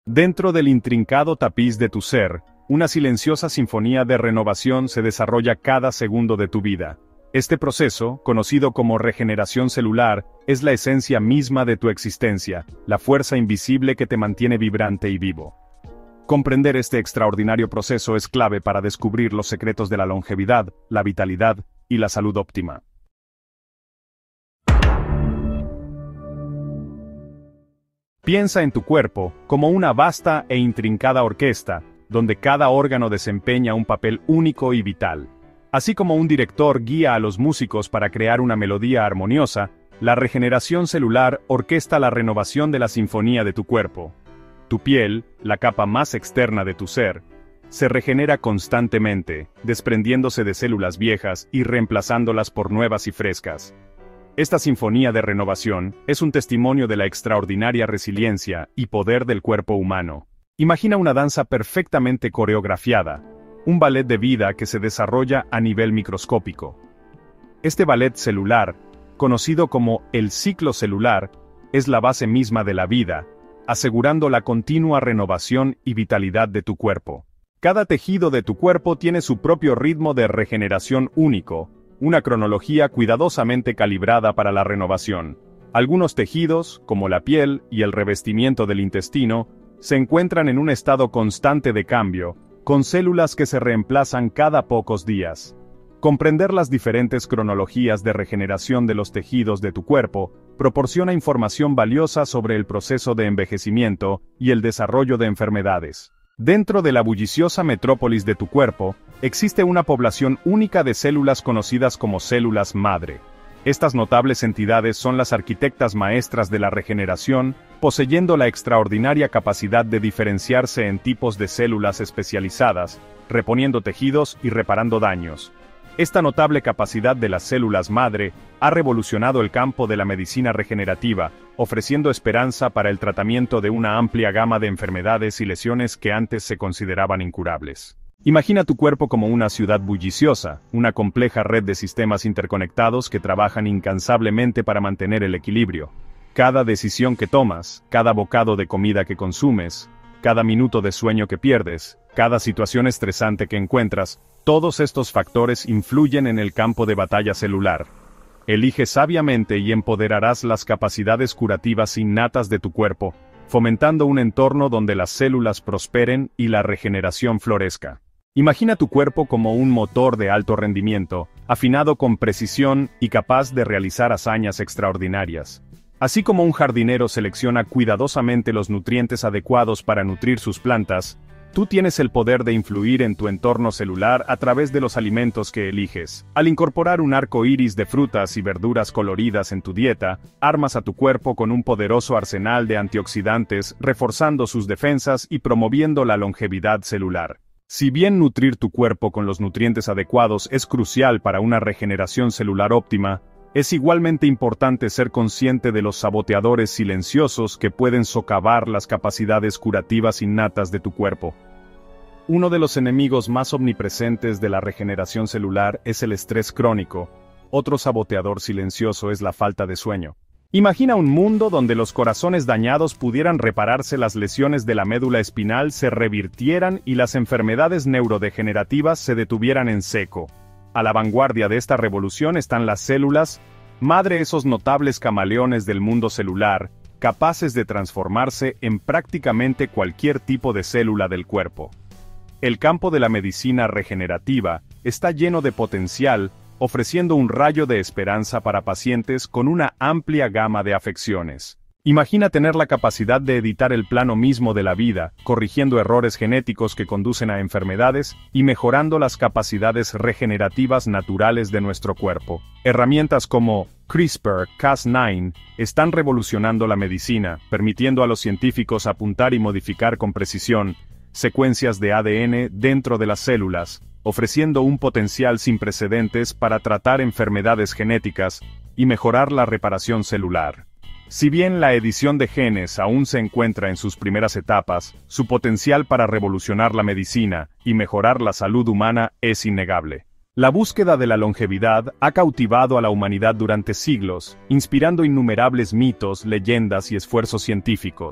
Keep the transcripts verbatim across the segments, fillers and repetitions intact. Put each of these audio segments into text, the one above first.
Dentro del intrincado tapiz de tu ser, una silenciosa sinfonía de renovación se desarrolla cada segundo de tu vida. Este proceso, conocido como regeneración celular, es la esencia misma de tu existencia, la fuerza invisible que te mantiene vibrante y vivo. Comprender este extraordinario proceso es clave para descubrir los secretos de la longevidad, la vitalidad y la salud óptima. Piensa en tu cuerpo como una vasta e intrincada orquesta, donde cada órgano desempeña un papel único y vital. Así como un director guía a los músicos para crear una melodía armoniosa, la regeneración celular orquesta la renovación de la sinfonía de tu cuerpo. Tu piel, la capa más externa de tu ser, se regenera constantemente, desprendiéndose de células viejas y reemplazándolas por nuevas y frescas. Esta sinfonía de renovación es un testimonio de la extraordinaria resiliencia y poder del cuerpo humano. Imagina una danza perfectamente coreografiada, un ballet de vida que se desarrolla a nivel microscópico. Este ballet celular, conocido como el ciclo celular, es la base misma de la vida, asegurando la continua renovación y vitalidad de tu cuerpo. Cada tejido de tu cuerpo tiene su propio ritmo de regeneración único, una cronología cuidadosamente calibrada para la renovación. Algunos tejidos, como la piel y el revestimiento del intestino, se encuentran en un estado constante de cambio, con células que se reemplazan cada pocos días. Comprender las diferentes cronologías de regeneración de los tejidos de tu cuerpo proporciona información valiosa sobre el proceso de envejecimiento y el desarrollo de enfermedades. Dentro de la bulliciosa metrópolis de tu cuerpo, existe una población única de células conocidas como células madre. Estas notables entidades son las arquitectas maestras de la regeneración, poseyendo la extraordinaria capacidad de diferenciarse en tipos de células especializadas, reponiendo tejidos y reparando daños. Esta notable capacidad de las células madre ha revolucionado el campo de la medicina regenerativa, ofreciendo esperanza para el tratamiento de una amplia gama de enfermedades y lesiones que antes se consideraban incurables. Imagina tu cuerpo como una ciudad bulliciosa, una compleja red de sistemas interconectados que trabajan incansablemente para mantener el equilibrio. Cada decisión que tomas, cada bocado de comida que consumes, cada minuto de sueño que pierdes, cada situación estresante que encuentras, todos estos factores influyen en el campo de batalla celular. Elige sabiamente y empoderarás las capacidades curativas innatas de tu cuerpo, fomentando un entorno donde las células prosperen y la regeneración florezca. Imagina tu cuerpo como un motor de alto rendimiento, afinado con precisión y capaz de realizar hazañas extraordinarias. Así como un jardinero selecciona cuidadosamente los nutrientes adecuados para nutrir sus plantas, tú tienes el poder de influir en tu entorno celular a través de los alimentos que eliges. Al incorporar un arco iris de frutas y verduras coloridas en tu dieta, armas a tu cuerpo con un poderoso arsenal de antioxidantes, reforzando sus defensas y promoviendo la longevidad celular. Si bien nutrir tu cuerpo con los nutrientes adecuados es crucial para una regeneración celular óptima, es igualmente importante ser consciente de los saboteadores silenciosos que pueden socavar las capacidades curativas innatas de tu cuerpo. Uno de los enemigos más omnipresentes de la regeneración celular es el estrés crónico. Otro saboteador silencioso es la falta de sueño. Imagina un mundo donde los corazones dañados pudieran repararse, las lesiones de la médula espinal se revirtieran y las enfermedades neurodegenerativas se detuvieran en seco. A la vanguardia de esta revolución están las células madre, esos notables camaleones del mundo celular, capaces de transformarse en prácticamente cualquier tipo de célula del cuerpo. El campo de la medicina regenerativa está lleno de potencial, ofreciendo un rayo de esperanza para pacientes con una amplia gama de afecciones. Imagina tener la capacidad de editar el plano mismo de la vida, corrigiendo errores genéticos que conducen a enfermedades y mejorando las capacidades regenerativas naturales de nuestro cuerpo. Herramientas como CRISPR Cas nueve están revolucionando la medicina, permitiendo a los científicos apuntar y modificar con precisión secuencias de A D N dentro de las células, ofreciendo un potencial sin precedentes para tratar enfermedades genéticas y mejorar la reparación celular. Si bien la edición de genes aún se encuentra en sus primeras etapas, su potencial para revolucionar la medicina y mejorar la salud humana es innegable. La búsqueda de la longevidad ha cautivado a la humanidad durante siglos, inspirando innumerables mitos, leyendas y esfuerzos científicos.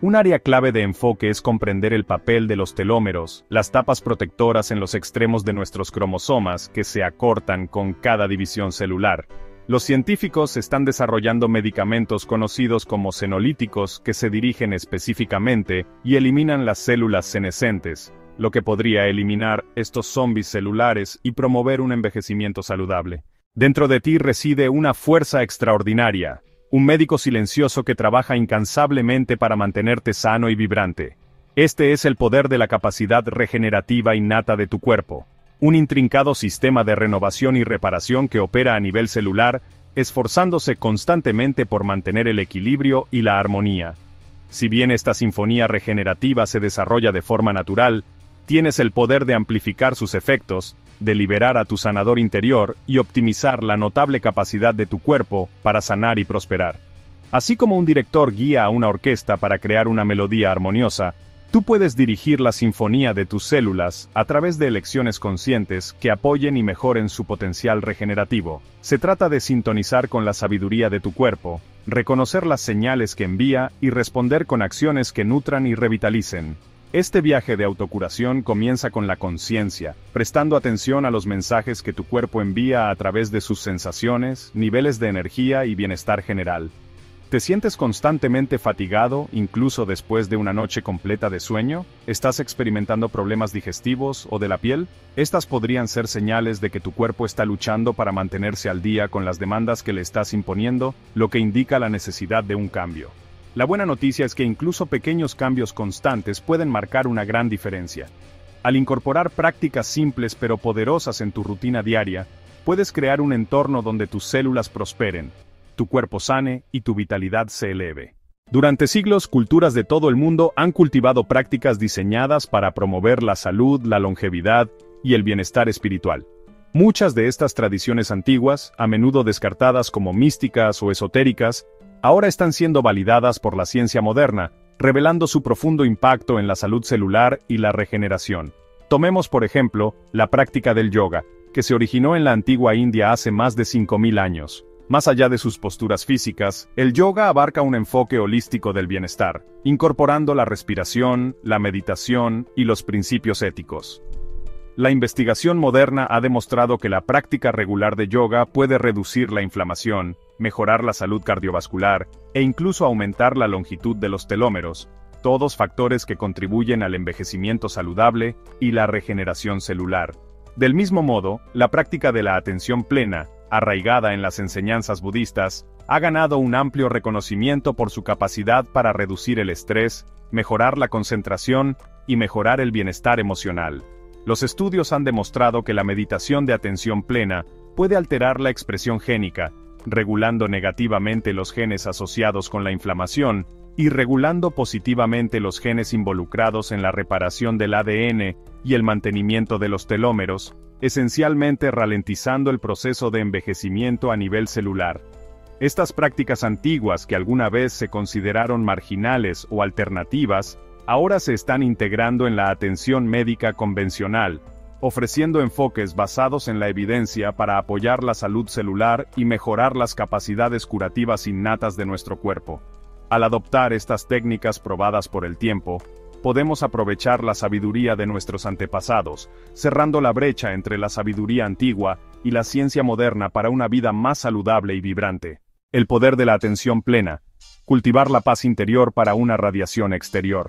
Un área clave de enfoque es comprender el papel de los telómeros, las tapas protectoras en los extremos de nuestros cromosomas que se acortan con cada división celular. Los científicos están desarrollando medicamentos conocidos como senolíticos que se dirigen específicamente y eliminan las células senescentes, lo que podría eliminar estos zombies celulares y promover un envejecimiento saludable. Dentro de ti reside una fuerza extraordinaria, un médico silencioso que trabaja incansablemente para mantenerte sano y vibrante. Este es el poder de la capacidad regenerativa innata de tu cuerpo. Un intrincado sistema de renovación y reparación que opera a nivel celular, esforzándose constantemente por mantener el equilibrio y la armonía. Si bien esta sinfonía regenerativa se desarrolla de forma natural, tienes el poder de amplificar sus efectos, de liberar a tu sanador interior y optimizar la notable capacidad de tu cuerpo para sanar y prosperar. Así como un director guía a una orquesta para crear una melodía armoniosa, tú puedes dirigir la sinfonía de tus células a través de elecciones conscientes que apoyen y mejoren su potencial regenerativo. Se trata de sintonizar con la sabiduría de tu cuerpo, reconocer las señales que envía y responder con acciones que nutran y revitalicen. Este viaje de autocuración comienza con la conciencia, prestando atención a los mensajes que tu cuerpo envía a través de sus sensaciones, niveles de energía y bienestar general. ¿Te sientes constantemente fatigado, incluso después de una noche completa de sueño? ¿Estás experimentando problemas digestivos o de la piel? Estas podrían ser señales de que tu cuerpo está luchando para mantenerse al día con las demandas que le estás imponiendo, lo que indica la necesidad de un cambio. La buena noticia es que incluso pequeños cambios constantes pueden marcar una gran diferencia. Al incorporar prácticas simples pero poderosas en tu rutina diaria, puedes crear un entorno donde tus células prosperen, tu cuerpo sane y tu vitalidad se eleve. Durante siglos, culturas de todo el mundo han cultivado prácticas diseñadas para promover la salud, la longevidad y el bienestar espiritual. Muchas de estas tradiciones antiguas, a menudo descartadas como místicas o esotéricas, ahora están siendo validadas por la ciencia moderna, revelando su profundo impacto en la salud celular y la regeneración. Tomemos por ejemplo, la práctica del yoga, que se originó en la antigua India hace más de cinco mil años. Más allá de sus posturas físicas, el yoga abarca un enfoque holístico del bienestar, incorporando la respiración, la meditación y los principios éticos. La investigación moderna ha demostrado que la práctica regular de yoga puede reducir la inflamación, mejorar la salud cardiovascular e incluso aumentar la longitud de los telómeros, todos factores que contribuyen al envejecimiento saludable y la regeneración celular. Del mismo modo, la práctica de la atención plena, arraigada en las enseñanzas budistas, ha ganado un amplio reconocimiento por su capacidad para reducir el estrés, mejorar la concentración y mejorar el bienestar emocional. Los estudios han demostrado que la meditación de atención plena puede alterar la expresión génica, regulando negativamente los genes asociados con la inflamación y regulando positivamente los genes involucrados en la reparación del A D N y el mantenimiento de los telómeros, esencialmente ralentizando el proceso de envejecimiento a nivel celular. Estas prácticas antiguas que alguna vez se consideraron marginales o alternativas, ahora se están integrando en la atención médica convencional, ofreciendo enfoques basados en la evidencia para apoyar la salud celular y mejorar las capacidades curativas innatas de nuestro cuerpo. Al adoptar estas técnicas probadas por el tiempo, podemos aprovechar la sabiduría de nuestros antepasados, cerrando la brecha entre la sabiduría antigua y la ciencia moderna para una vida más saludable y vibrante. El poder de la atención plena. Cultivar la paz interior para una radiación exterior.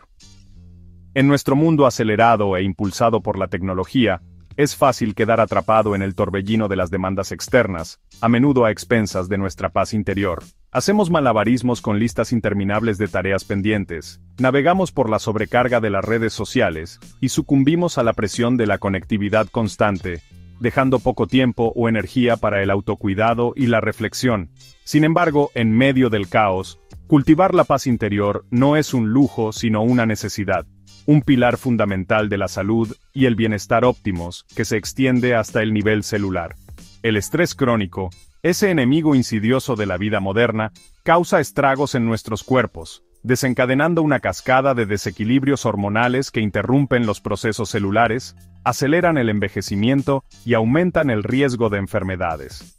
En nuestro mundo acelerado e impulsado por la tecnología, es fácil quedar atrapado en el torbellino de las demandas externas, a menudo a expensas de nuestra paz interior. Hacemos malabarismos con listas interminables de tareas pendientes, navegamos por la sobrecarga de las redes sociales, y sucumbimos a la presión de la conectividad constante, dejando poco tiempo o energía para el autocuidado y la reflexión. Sin embargo, en medio del caos, cultivar la paz interior no es un lujo sino una necesidad, un pilar fundamental de la salud y el bienestar óptimos que se extiende hasta el nivel celular. El estrés crónico, ese enemigo insidioso de la vida moderna, causa estragos en nuestros cuerpos, desencadenando una cascada de desequilibrios hormonales que interrumpen los procesos celulares, aceleran el envejecimiento y aumentan el riesgo de enfermedades.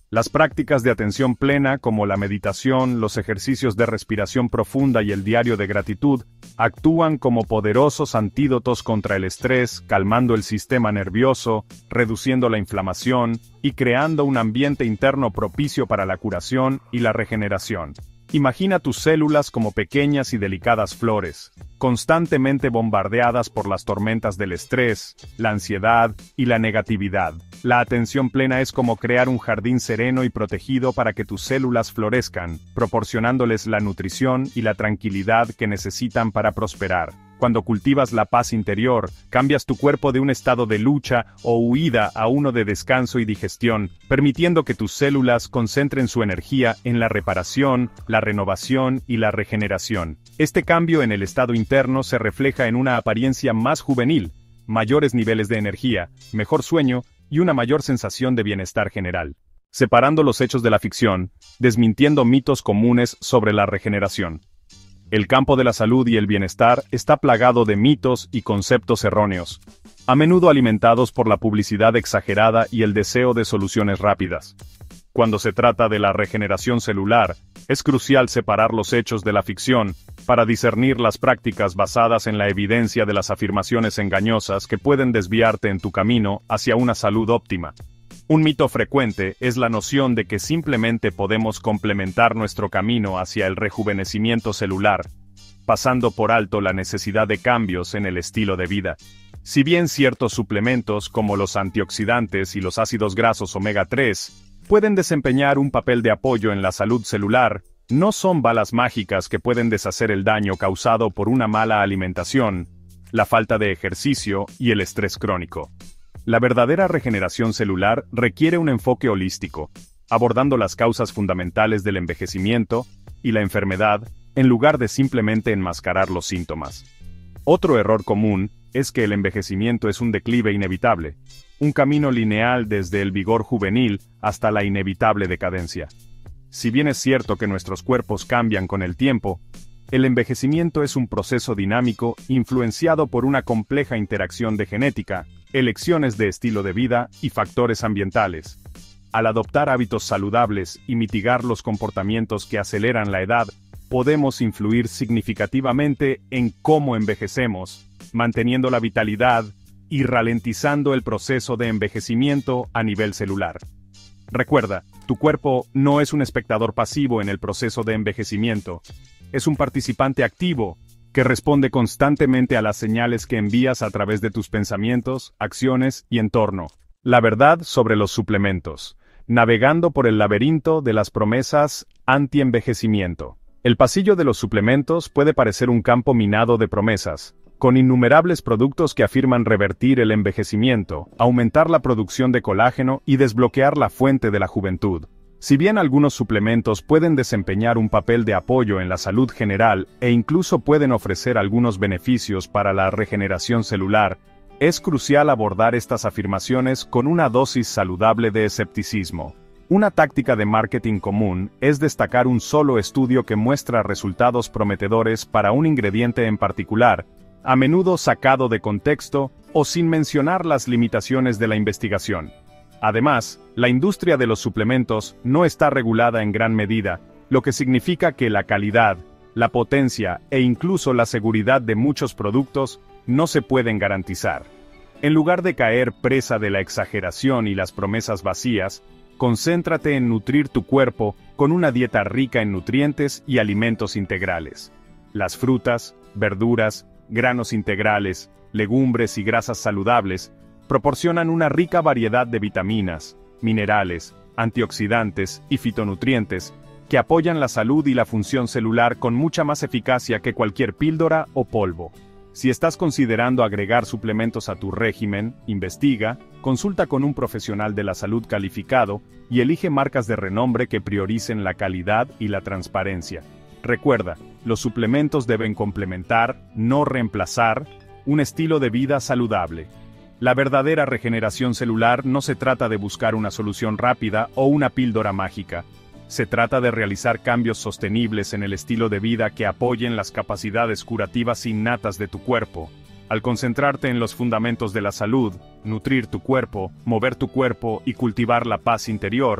Las prácticas de atención plena, como la meditación, los ejercicios de respiración profunda y el diario de gratitud, actúan como poderosos antídotos contra el estrés, calmando el sistema nervioso, reduciendo la inflamación y creando un ambiente interno propicio para la curación y la regeneración. Imagina tus células como pequeñas y delicadas flores, constantemente bombardeadas por las tormentas del estrés, la ansiedad y la negatividad. La atención plena es como crear un jardín sereno y protegido para que tus células florezcan, proporcionándoles la nutrición y la tranquilidad que necesitan para prosperar. Cuando cultivas la paz interior, cambias tu cuerpo de un estado de lucha o huida a uno de descanso y digestión, permitiendo que tus células concentren su energía en la reparación, la renovación y la regeneración. Este cambio en el estado interno se refleja en una apariencia más juvenil, mayores niveles de energía, mejor sueño y una mayor sensación de bienestar general. Separando los hechos de la ficción, desmintiendo mitos comunes sobre la regeneración. El campo de la salud y el bienestar está plagado de mitos y conceptos erróneos, a menudo alimentados por la publicidad exagerada y el deseo de soluciones rápidas. Cuando se trata de la regeneración celular, es crucial separar los hechos de la ficción, para discernir las prácticas basadas en la evidencia de las afirmaciones engañosas que pueden desviarte en tu camino hacia una salud óptima. Un mito frecuente es la noción de que simplemente podemos complementar nuestro camino hacia el rejuvenecimiento celular, pasando por alto la necesidad de cambios en el estilo de vida. Si bien ciertos suplementos como los antioxidantes y los ácidos grasos omega tres pueden desempeñar un papel de apoyo en la salud celular, no son balas mágicas que pueden deshacer el daño causado por una mala alimentación, la falta de ejercicio y el estrés crónico. La verdadera regeneración celular requiere un enfoque holístico, abordando las causas fundamentales del envejecimiento y la enfermedad, en lugar de simplemente enmascarar los síntomas. Otro error común es que el envejecimiento es un declive inevitable, un camino lineal desde el vigor juvenil hasta la inevitable decadencia. Si bien es cierto que nuestros cuerpos cambian con el tiempo, el envejecimiento es un proceso dinámico influenciado por una compleja interacción de genética, elecciones de estilo de vida y factores ambientales. Al adoptar hábitos saludables y mitigar los comportamientos que aceleran la edad, podemos influir significativamente en cómo envejecemos, manteniendo la vitalidad y ralentizando el proceso de envejecimiento a nivel celular. Recuerda, tu cuerpo no es un espectador pasivo en el proceso de envejecimiento, es un participante activo, que responde constantemente a las señales que envías a través de tus pensamientos, acciones y entorno. La verdad sobre los suplementos. Navegando por el laberinto de las promesas anti-envejecimiento. El pasillo de los suplementos puede parecer un campo minado de promesas, con innumerables productos que afirman revertir el envejecimiento, aumentar la producción de colágeno y desbloquear la fuente de la juventud. Si bien algunos suplementos pueden desempeñar un papel de apoyo en la salud general e incluso pueden ofrecer algunos beneficios para la regeneración celular, es crucial abordar estas afirmaciones con una dosis saludable de escepticismo. Una táctica de marketing común es destacar un solo estudio que muestra resultados prometedores para un ingrediente en particular, a menudo sacado de contexto o sin mencionar las limitaciones de la investigación. Además, la industria de los suplementos no está regulada en gran medida, lo que significa que la calidad, la potencia e incluso la seguridad de muchos productos no se pueden garantizar. En lugar de caer presa de la exageración y las promesas vacías, concéntrate en nutrir tu cuerpo con una dieta rica en nutrientes y alimentos integrales. Las frutas, verduras, granos integrales, legumbres y grasas saludables proporcionan una rica variedad de vitaminas, minerales, antioxidantes y fitonutrientes que apoyan la salud y la función celular con mucha más eficacia que cualquier píldora o polvo. Si estás considerando agregar suplementos a tu régimen, investiga, consulta con un profesional de la salud calificado y elige marcas de renombre que prioricen la calidad y la transparencia. Recuerda, los suplementos deben complementar, no reemplazar, un estilo de vida saludable. La verdadera regeneración celular no se trata de buscar una solución rápida o una píldora mágica. Se trata de realizar cambios sostenibles en el estilo de vida que apoyen las capacidades curativas innatas de tu cuerpo. Al concentrarte en los fundamentos de la salud, nutrir tu cuerpo, mover tu cuerpo y cultivar la paz interior,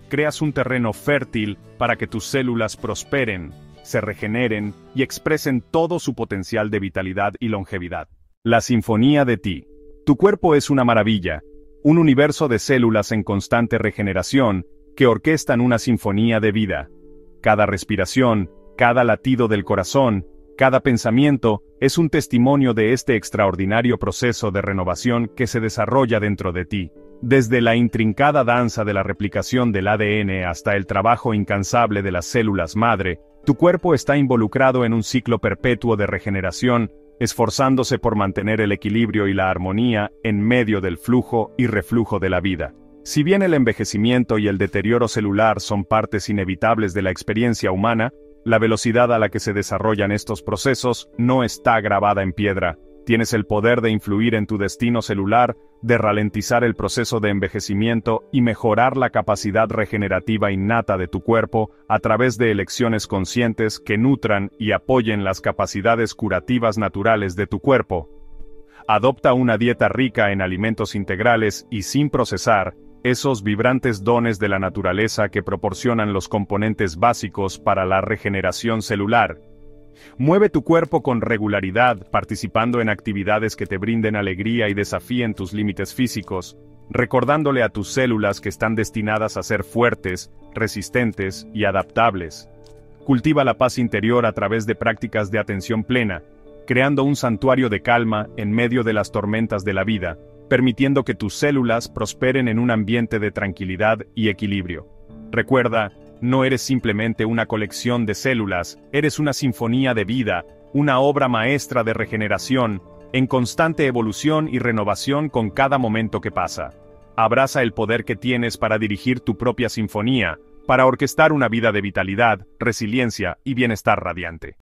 creas un terreno fértil para que tus células prosperen, se regeneren y expresen todo su potencial de vitalidad y longevidad. La sinfonía de ti. Tu cuerpo es una maravilla, un universo de células en constante regeneración que orquestan una sinfonía de vida. Cada respiración, cada latido del corazón, cada pensamiento es un testimonio de este extraordinario proceso de renovación que se desarrolla dentro de ti. Desde la intrincada danza de la replicación del A D N hasta el trabajo incansable de las células madre, tu cuerpo está involucrado en un ciclo perpetuo de regeneración, esforzándose por mantener el equilibrio y la armonía en medio del flujo y reflujo de la vida. Si bien el envejecimiento y el deterioro celular son partes inevitables de la experiencia humana, la velocidad a la que se desarrollan estos procesos no está grabada en piedra. Tienes el poder de influir en tu destino celular, de ralentizar el proceso de envejecimiento y mejorar la capacidad regenerativa innata de tu cuerpo a través de elecciones conscientes que nutran y apoyen las capacidades curativas naturales de tu cuerpo. Adopta una dieta rica en alimentos integrales y sin procesar, esos vibrantes dones de la naturaleza que proporcionan los componentes básicos para la regeneración celular. Mueve tu cuerpo con regularidad, participando en actividades que te brinden alegría y desafíen tus límites físicos, recordándole a tus células que están destinadas a ser fuertes, resistentes y adaptables. Cultiva la paz interior a través de prácticas de atención plena, creando un santuario de calma en medio de las tormentas de la vida, permitiendo que tus células prosperen en un ambiente de tranquilidad y equilibrio. Recuerda, no eres simplemente una colección de células, eres una sinfonía de vida, una obra maestra de regeneración, en constante evolución y renovación con cada momento que pasa. Abraza el poder que tienes para dirigir tu propia sinfonía, para orquestar una vida de vitalidad, resiliencia y bienestar radiante.